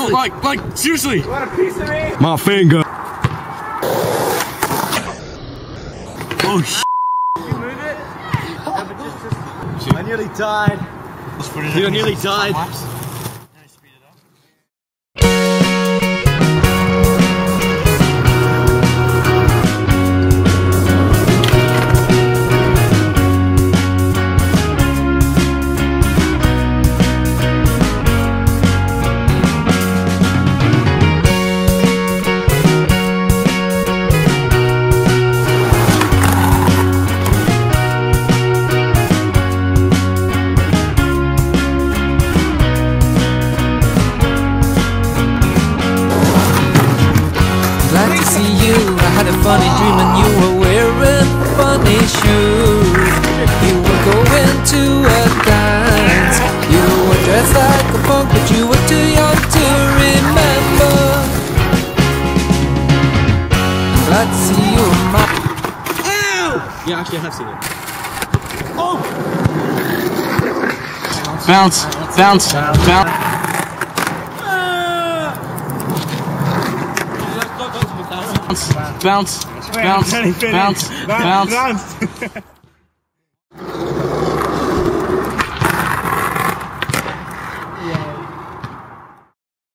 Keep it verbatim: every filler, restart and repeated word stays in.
No, like, like, seriously. You want a piece of me? My finger. Oh, sh. Did you move it? No, but just, just... I nearly died. You nearly died. I had a funny dream and you were wearing funny shoes. You were going to a dance. You were dressed like a punk, but you were too young to remember. I'm glad to see you in my... Ow! Yeah, actually I have seen it. Oh! Bounce, bounce, bounce. bounce. Bounce, bounce, bounce, bounce, bounce.